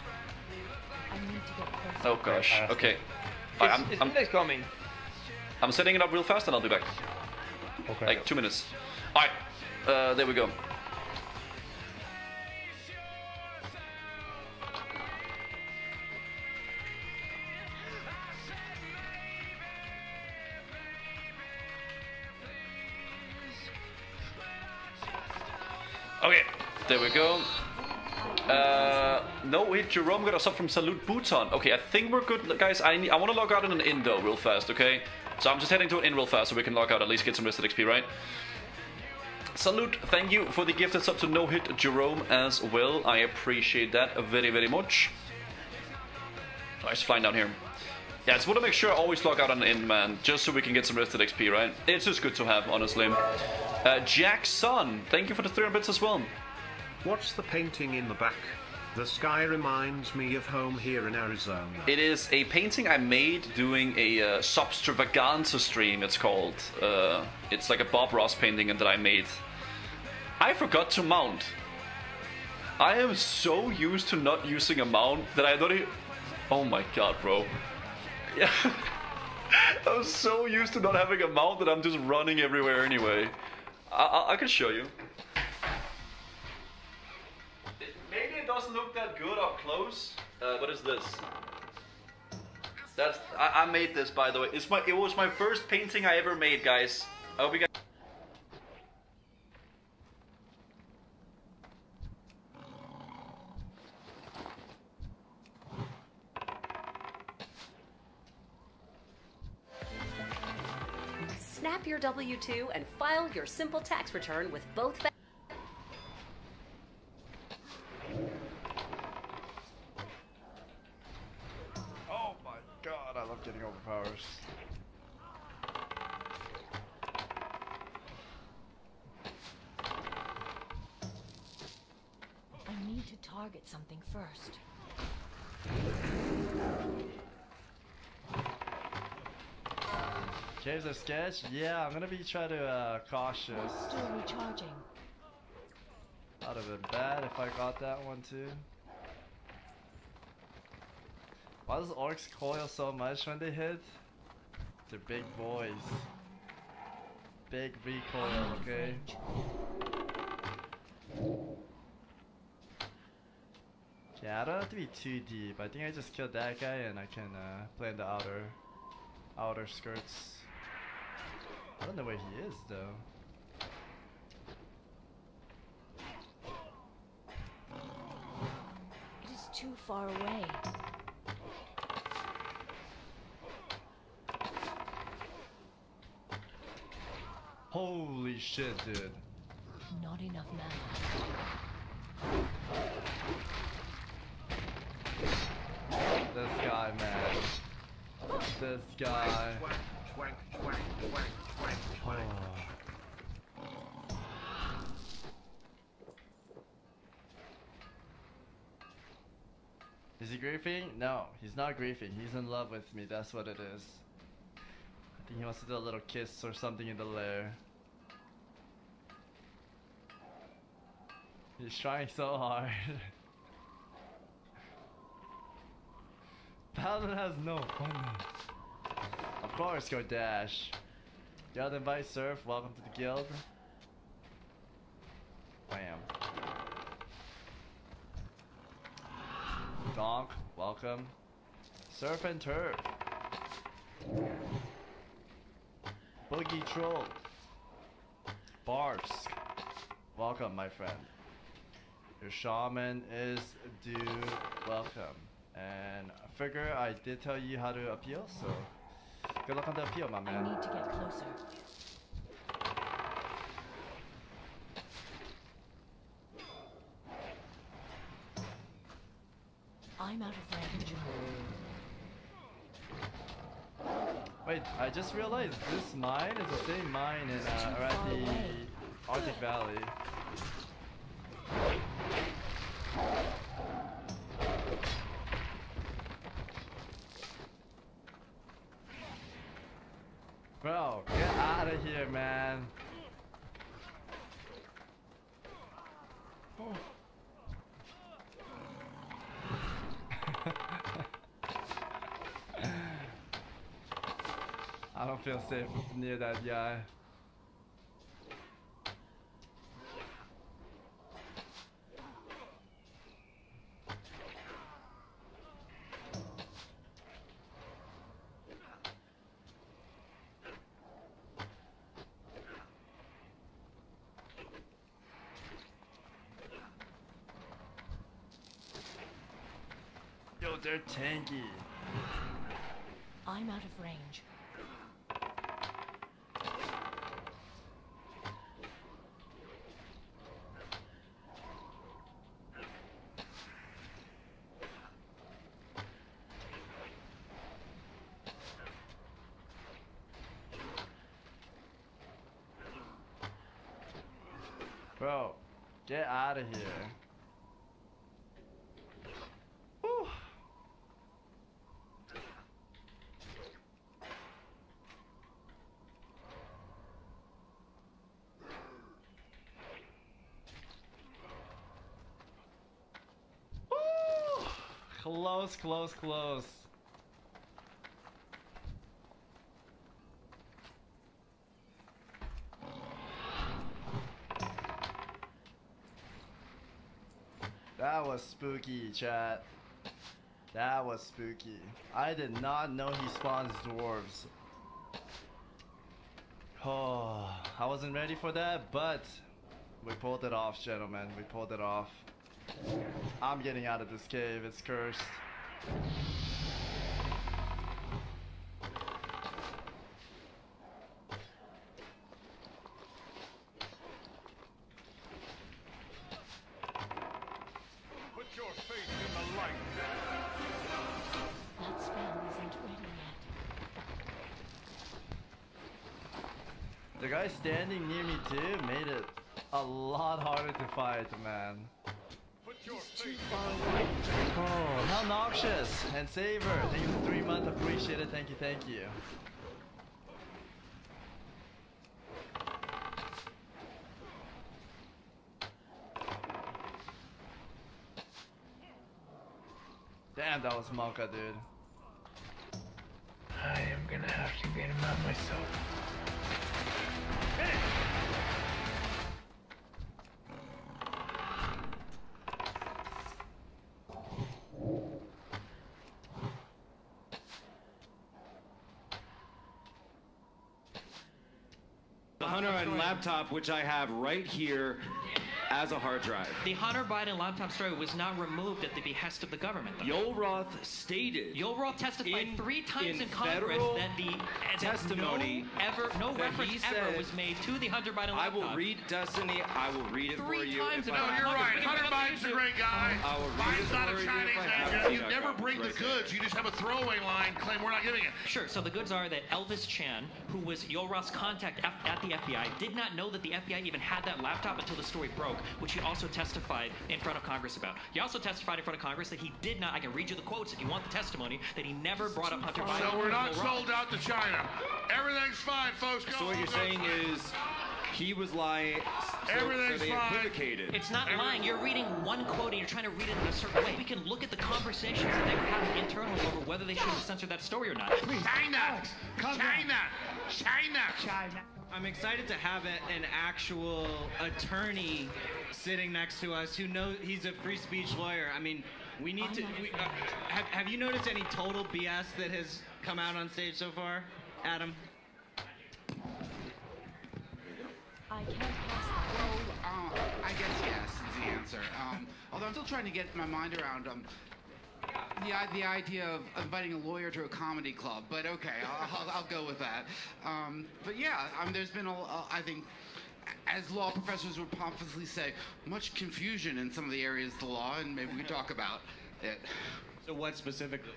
Oh gosh. Okay. Is Midnight's coming? I'm setting it up real fast and I'll be back. Okay. Like 2 minutes. Alright. There we go. Okay, there we go. No, wait, Jerome got a sub from Salute Bhutan. Okay, I think we're good, guys. I want to log out in an in though, real fast, okay? So I'm just heading to an in real fast so we can log out, at least get some listed XP, right? Salute, thank you for the gifted sub to No Hit Jerome as well. I appreciate that very, very much. Nice flying down here. Yeah, I just want to make sure I always log out on an in, man, just so we can get some listed XP, right? It's just good to have, honestly. Jackson, thank you for the 300 bits as well. What's the painting in the back? The sky reminds me of home here in Arizona. It is a painting I made doing a Substravaganza stream, it's called. It's like a Bob Ross painting that I made. I forgot to mount. I am so used to not using a mount that I don't even... Oh my god, bro. Yeah. I'm so used to not having a mount that I'm just running everywhere anyway. I can show you. Maybe it doesn't look that good up close. What is this? That's I made this, by the way. It was my first painting I ever made, guys. I hope you guys. Snap your W-2 and file your simple tax return with both. Oh my god, I love getting overpowers. I need to target something first. Caves are sketch? Yeah, I'm gonna be trying to cautious. Still recharging. That would have been bad if I got that one too. Why does orcs coil so much when they hit? They're big boys. Big recoil, okay? Yeah, I don't have to be too deep. I think I just killed that guy and I can play in the outer skirts. I don't know where he is though. It is too far away. Holy shit, dude. Not enough mana. This guy, man. This guy. Oh. Is he griefing? No, he's not griefing. He's in love with me. That's what it is. I think he wants to do a little kiss or something in the lair. He's trying so hard. Paladin has no money. Of course, go dash. Guild invite, Surf. Welcome to the guild. Bam. Donk, welcome. Surf and Turf. Boogie Troll. Barsk. Welcome, my friend. Your shaman is due. Welcome. And I figure I did tell you how to appeal, so good luck on the appeal, my man. I need to get closer. I'm out of range. Wait, I just realized this mine is the same mine in at the Arctic Valley. of here, man. Oh. I don't feel safe near that guy. Yo, they're tanky. I'm out of range. Bro, get out of here. Whew. Woo! Close, close, close. That was spooky, chat. That was spooky. I did not know he spawns dwarves. Oh, I wasn't ready for that, but we pulled it off, gentlemen. We pulled it off. I'm getting out of this cave. It's cursed. Put your faith in the light. That spell isn't ready yet. The guy standing near me too made it a lot harder to fight, man. He's too far away. Oh, how noxious! And Saver, thank you for 3 months. Appreciate it. Thank you, thank you. Damn, that was Monka, dude. I am gonna have to get him out myself. The Hunter Biden laptop, which I have right here as a hard drive. The Hunter Biden laptop story was not removed at the behest of the government. Yoel Roth stated. Yoel Roth testified 3 times in Congress federal that the testimony no reference ever was made to the Hunter Biden laptop. I will read Destiny. I will read it for you. 3 times. if No, I- you're right. Hunter Biden's a great guy. I will read Biden's it not for a you Chinese if I have agent. it. You never bring the Right goods. You just have a throwaway line, claim we're not giving it. Sure, so the goods are that Elvis Chan, who was Yoel Roth's contact at the FBI, did not know that the FBI even had that laptop until the story broke, which he also testified in front of Congress about. He also testified in front of Congress that he did not, I can read you the quotes if you want the testimony, that he never brought up Hunter Biden. So we're or not Yoel Roth. sold out to China. Everything's fine, folks. Go So what on, you're go, saying go. is he was lying. So Everything's they fine. equivocated. It's not lying. You're reading one quote and you're trying to read it in a certain way. We can look at the conversations that they were having internally over whether they should have censored that story or not. China! China! I'm excited to have an actual attorney sitting next to us who knows he's a free speech lawyer. I mean, we need to. Have you noticed any total BS that has come out on stage so far, Adam? I can't pass that. Well, I guess yes is the answer. Although I'm still trying to get my mind around the idea of inviting a lawyer to a comedy club. But okay, I'll go with that. But yeah, there's been I think, as law professors would pompously say, much confusion in some of the areas of the law, and maybe we could talk about it. So what specifically?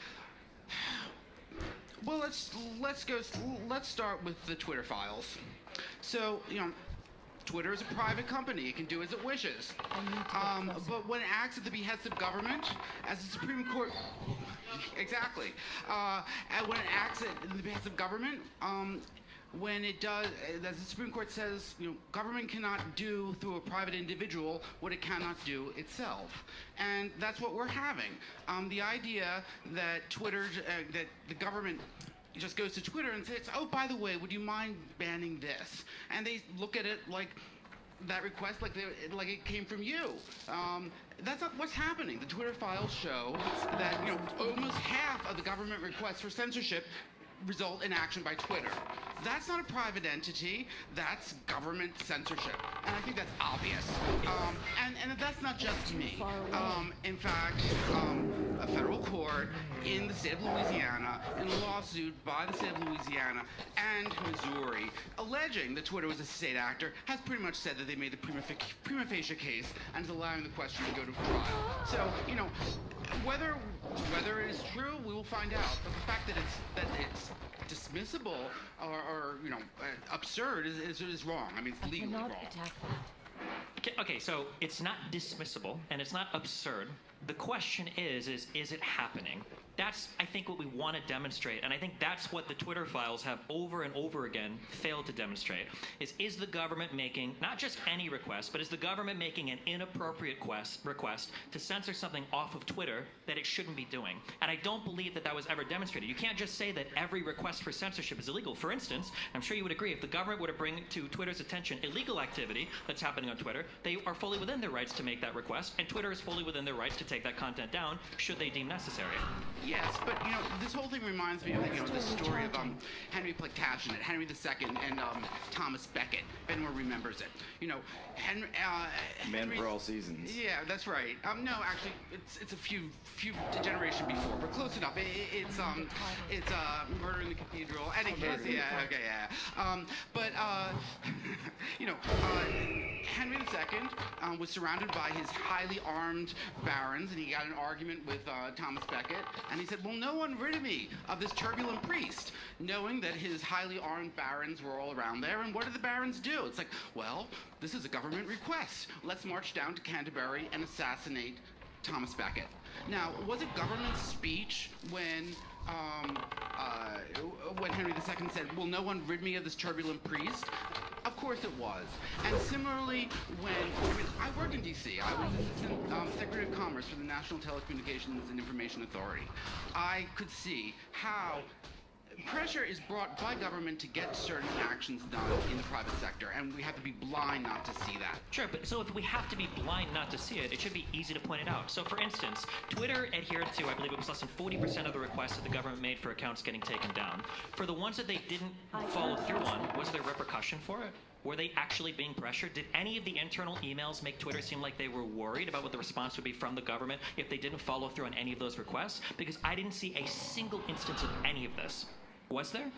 Well, let's start with the Twitter files. So, Twitter is a private company. It can do as it wishes. But when it acts at the behest of government, as the Supreme Court... Exactly. And when it acts at the behest of government, when it does, as the Supreme Court says, government cannot do through a private individual what it cannot do itself. And that's what we're having. The idea that Twitter, that the government just goes to Twitter and says, oh, by the way, would you mind banning this? And they look at it like that request like it came from you. That's not what's happening. The Twitter files show that almost half of the government requests for censorship result in action by Twitter. That's not a private entity. That's government censorship, and I think that's obvious. And that's not just me. In fact, a federal court in the state of Louisiana, in a lawsuit by the state of Louisiana and Missouri, alleging that Twitter was a state actor, has pretty much said that they made the prima facie case and is allowing the question to go to trial. So, whether it is true, we will find out. But the fact that it's dismissible or absurd is wrong. I mean, it's legally wrong. Okay, so it's not dismissible and it's not absurd. The question is it happening? That's, I think, what we want to demonstrate, and I think that's what the Twitter files have over and over again failed to demonstrate, is the government making, not just any request, but is the government making an inappropriate request to censor something off of Twitter that it shouldn't be doing. And I don't believe that was ever demonstrated. You can't just say that every request for censorship is illegal. For instance, I'm sure you would agree, if the government were to bring to Twitter's attention illegal activity that's happening on Twitter, they are fully within their rights to make that request, and Twitter is fully within their rights to take that content down, should they deem necessary. Yes, but this whole thing reminds me of the story of Henry Plantagenet, Henry II, and Thomas Becket. If anyone remembers it, Henry. Man for all seasons. Yeah, that's right. No, actually, it's a few generations before, but close enough. It's Murder in the Cathedral. Any case, yeah, okay, yeah. But Henry II was surrounded by his highly armed barons, and he got an argument with Thomas Becket, and he said, well, no one rid me of this turbulent priest, knowing that his highly armed barons were all around there. And what did the barons do? It's like, well, this is a government request. Let's march down to Canterbury and assassinate Thomas Becket. Now, was it government speech when Henry II said, will no one rid me of this turbulent priest? Of course it was. And similarly, I worked in D.C. I was Assistant Secretary of Commerce for the National Telecommunications and Information Authority. I could see how pressure is brought by government to get certain actions done in the private sector, and we have to be blind not to see that. Sure, but so if we have to be blind not to see it, it should be easy to point it out. So for instance, Twitter adhered to, I believe it was less than 40% of the requests that the government made for accounts getting taken down. For the ones that they didn't follow through on, was there repercussion for it? Were they actually being pressured? Did any of the internal emails make Twitter seem like they were worried about what the response would be from the government if they didn't follow through on any of those requests? Because I didn't see a single instance of any of this. Was there?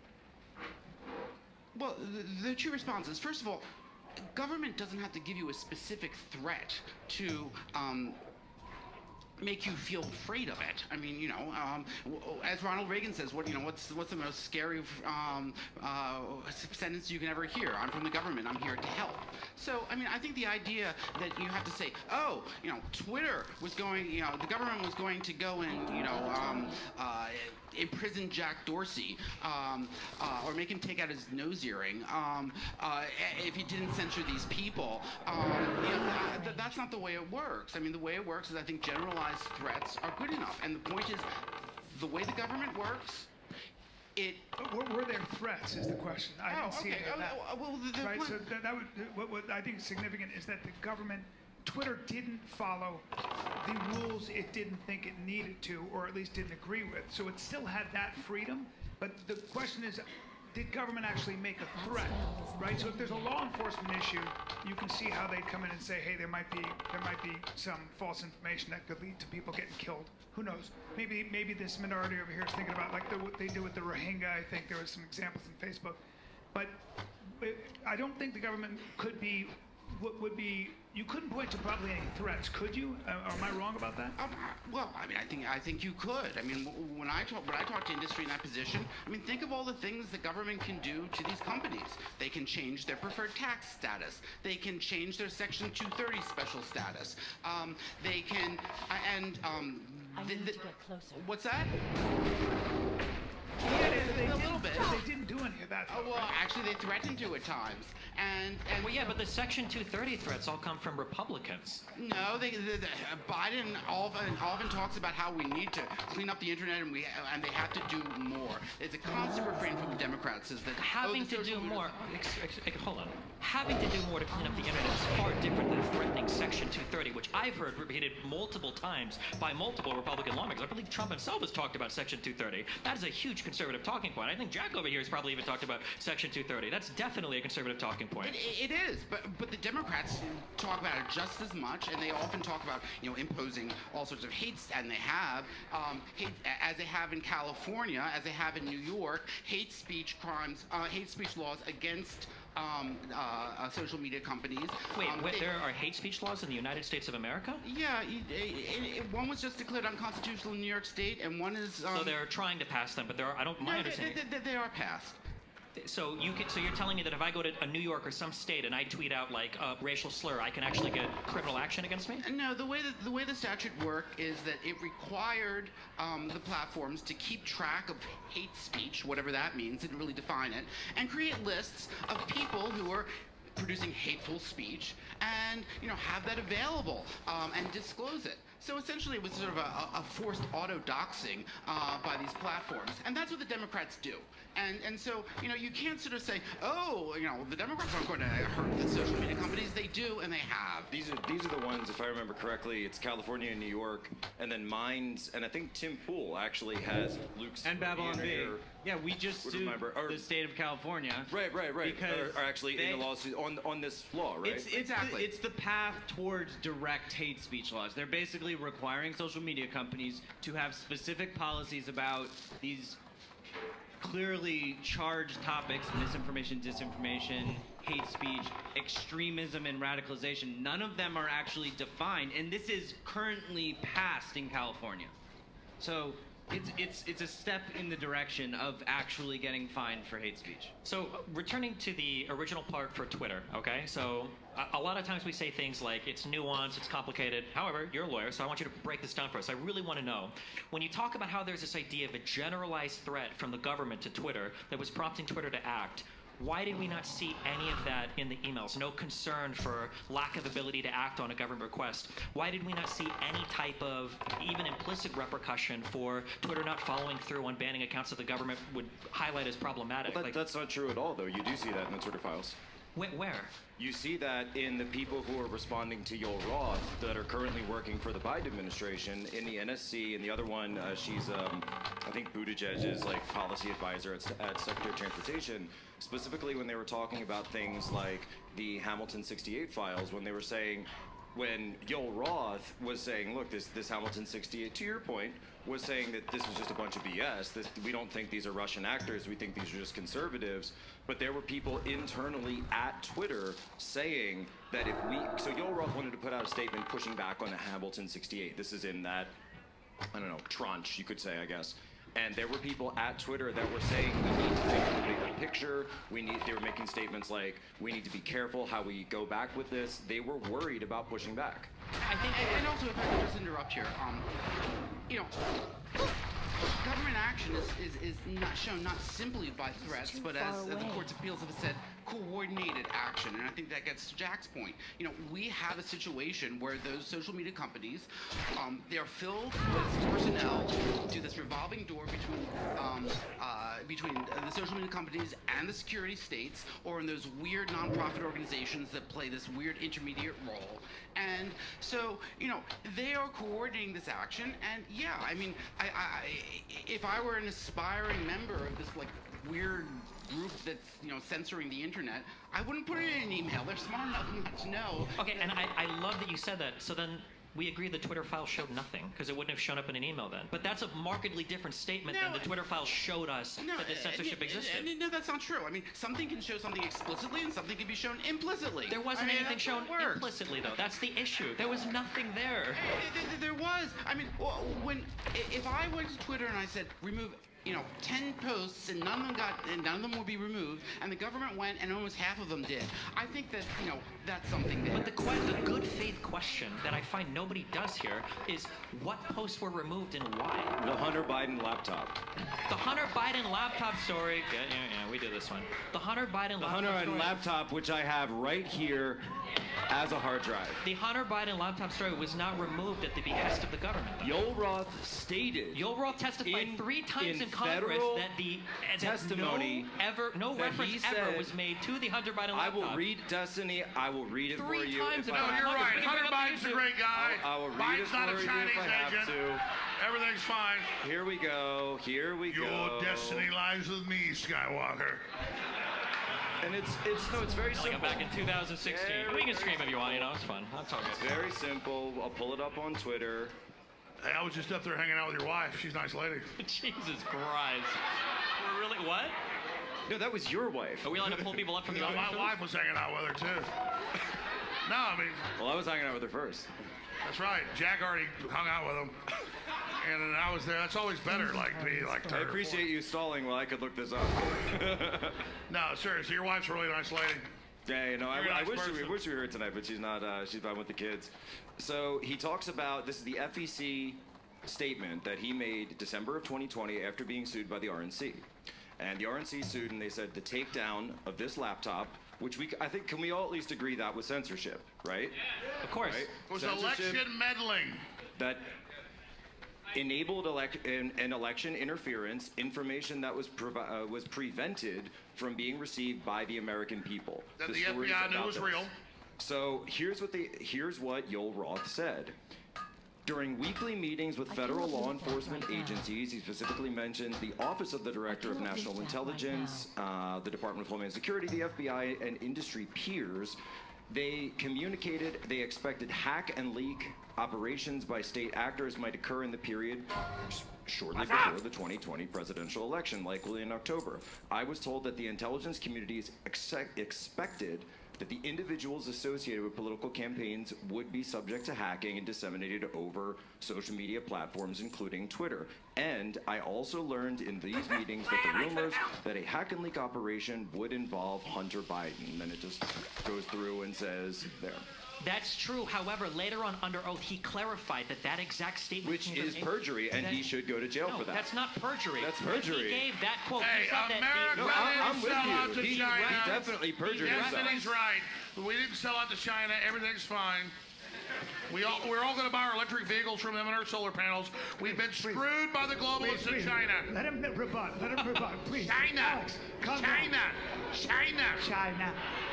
Well, there are two responses. First of all, government doesn't have to give you a specific threat to make you feel afraid of it. I mean, as Ronald Reagan says, what's the most scary sentence you can ever hear? I'm from the government. I'm here to help. So, I mean, I think the idea that you have to say, oh, Twitter was going, the government was going to go and, imprison Jack Dorsey, or make him take out his nose earring, if he didn't censor these people. That's not the way it works. I mean, the way it works is, I think, generalized threats are good enough. And the point is, the way the government works, were there threats is the question. I didn't see that. Right, so that would, what I think is significant is that the government, Twitter didn't follow the rules it didn't think it needed to, or at least didn't agree with. So it still had that freedom. But the question is, did government actually make a threat, right? So if there's a law enforcement issue, you can see how they come in and say, hey, there might be some false information that could lead to people getting killed. Who knows? Maybe this minority over here is thinking about like what they do with the Rohingya. I think there was some examples in Facebook, but I don't think the government could be. You couldn't point to probably any threats, could you? Am I wrong about that? Well, I mean, I think you could. I mean, when I talk to industry in that position, I mean, think of all the things the government can do to these companies. They can change their preferred tax status. They can change their Section 230 special status. They can, I need to get closer. What's that? They a little bit. They didn't do any of that. Oh, well, actually, they threatened to at times. And well, yeah, but the Section 230 threats all come from Republicans. No, Biden often talks about how we need to clean up the internet and they have to do more. It's a constant refrain from the Democrats is that having to do more. Hold on. Having to do more to clean up the internet is far different than threatening Section 230, which I've heard repeated multiple times by multiple Republican lawmakers. I believe Trump himself has talked about Section 230. That is a huge conservative talking point. I think Jack over here has probably even talked about Section 230. That's definitely a conservative talking point. It is, but the Democrats talk about it just as much, and they often talk about imposing all sorts of hates, and they have hate, as they have in California, as they have in New York, hate speech crimes, hate speech laws against social media companies. Wait, there are hate speech laws in the United States of America? Yeah, one was just declared unconstitutional in New York State, and one is. So they're trying to pass them, but there are. I don't. My understanding. They are passed. So you're telling me that if I go to New York or some state and I tweet out like a racial slur, I can actually get criminal action against me? No, the way the statute worked is that it required the platforms to keep track of hate speech, whatever that means, didn't really define it, and create lists of people who are producing hateful speech and have that available and disclose it. So essentially it was sort of a forced auto-doxing by these platforms. And that's what the Democrats do. And so, you can't sort of say, oh, the Democrats aren't going to hurt the social media companies. They do, and they have. These are the ones, if I remember correctly, it's California and New York, and then Minds, and I think Tim Pool actually has Luke's... And Babylon B. Yeah, we just sued the state of California. Right. Because are actually in the lawsuit on this law, right? Exactly. It's the path towards direct hate speech laws. They're basically requiring social media companies to have specific policies about these clearly charged topics: misinformation, disinformation, hate speech, extremism, and radicalization. None of them are actually defined, and this is currently passed in California. So it's a step in the direction of actually getting fined for hate speech. So returning to the original part for Twitter, okay? So a lot of times we say things like it's nuanced, it's complicated. However, you're a lawyer, so I want you to break this down for us. I really want to know, when you talk about how there's this idea of a generalized threat from the government to Twitter that was prompting Twitter to act, why did we not see any of that in the emails? No concern for lack of ability to act on a government request. Why did we not see any type of even implicit repercussion for Twitter not following through on banning accounts that the government would highlight as problematic? Well, that's not true at all, though. You do see that in the Twitter files. Where? You see that in the people who are responding to Yoel Roth that are currently working for the Biden administration in the NSC, and the other one, she's, I think Buttigieg's policy advisor at Secretary of Transportation, specifically when they were talking about things like the Hamilton 68 files, when they were saying, when Yoel Roth was saying, look, this Hamilton 68, to your point, was saying that this was just a bunch of BS. We don't think these are Russian actors. We think these are just conservatives. But there were people internally at Twitter saying that so Yoel Roth wanted to put out a statement pushing back on the Hamilton 68. This is in that, I don't know, tranche, you could say, I guess. And there were people at Twitter that were saying we need to take a bigger picture. They were making statements like, we need to be careful how we go back with this. They were worried about pushing back. I think, and also, if I could just interrupt here, government action is not shown not simply by threats, but as the courts of appeals have said, coordinated action. And I think that gets to Jack's point. We have a situation where those social media companies, they're filled with personnel to this revolving door between the social media companies and the security states, or in those weird nonprofit organizations that play this weird intermediate role. And so, they are coordinating this action. And yeah, I mean, if I were an aspiring member of this weird group that's censoring the internet, I wouldn't put it in an email. They're smart enough not to know. Okay, and I love that you said that. So then we agree the Twitter file showed nothing because it wouldn't have shown up in an email then. But that's a markedly different statement than the Twitter file showed us that the censorship existed. No, that's not true. I mean, something can show something explicitly and something can be shown implicitly. There wasn't anything shown implicitly, though. That's the issue. There was nothing there. There was. I mean, if I went to Twitter and I said, remove 10 posts and none of them will be removed, and the government went and almost half of them did. I think that, that's something there. But the good faith question that I find nobody does here is what posts were removed and why? The Hunter Biden laptop. The Hunter Biden laptop story. Yeah, we did this one. The Hunter Biden laptop Hunter story. Biden laptop, which I have right here as a hard drive. The Hunter Biden laptop story was not removed at the behest of the government. Yoel Roth stated. Yoel Roth testified 3 times in Congress that testimony no reference ever was made to the Hunter Biden laptop. I will read Destiny. I will read it for you. 3 times. No, you're right. Hunter Biden's a great guy. I will read Biden's it not for a you Chinese if I have agent. to. Everything's fine. Here we go. Here we go. Your destiny lies with me, Skywalker. And it's very simple. Back in 2016. We can scream if you want, it's fun. That's all It's very simple. I'll pull it up on Twitter. Hey, I was just up there hanging out with your wife. She's a nice lady. Jesus Christ. We're really, what? No, that was your wife. Are we allowed to pull people up from the No, audience? my wife was hanging out with her, too. No, I mean... Well, I was hanging out with her first. That's right. Jack already hung out with him. And then I was there. That's always better, I appreciate you stalling while I could look this up. No, seriously, your wife's a really nice lady. Yeah, I nice wish person. we were here tonight, but she's not. She's fine with the kids. So he talks about, this is the FEC statement that he made December of 2020 after being sued by the RNC. And the RNC sued, and they said the takedown of this laptop, which I think, can we all at least agree that was censorship, right? Yeah. Of course. It was election meddling. That enabled an election interference, information that was prevented from being received by the American people. That the FBI knew was real. So here's what Yoel Roth said. During weekly meetings with federal law enforcement agencies, he specifically mentions the Office of the Director of National Intelligence, the Department of Homeland Security, the FBI, and industry peers. They communicated they expected hack and leak operations by state actors might occur in the period shortly before the 2020 presidential election, likely in October. I was told that the intelligence communities expected that the individuals associated with political campaigns would be subject to hacking and disseminated over social media platforms, including Twitter. And I also learned in these meetings that the rumors that a hack and leak operation would involve Hunter Biden. And then it just goes through and says there. That's true. However, later on under oath, he clarified that exact statement... Which is perjury, and he should go to jail for that. No, that's not perjury. That's perjury. He gave that quote. Hey, he said America I'm didn't sell out to with you. China. He definitely perjured himself. Destiny's right. We didn't sell out to China. Everything's fine. We're all going to buy our electric vehicles from them and our solar panels. We've been screwed by the globalists in China. Let him rebut. Please. China. Alex, calm down. China. China.